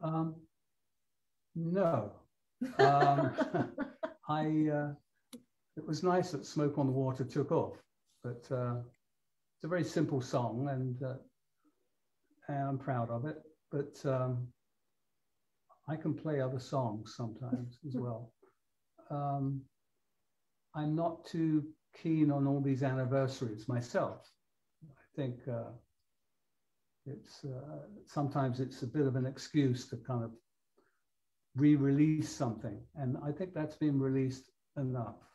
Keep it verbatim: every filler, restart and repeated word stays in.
Um, no. Um, I, uh, it was nice that Smoke on the Water took off, but uh, it's a very simple song, and, uh, and I'm proud of it. But um, I can play other songs sometimes as well. Um, I'm not too keen on all these anniversaries myself. I think uh, it's uh, sometimes it's a bit of an excuse to kind of re-release something, and I think that's been released enough.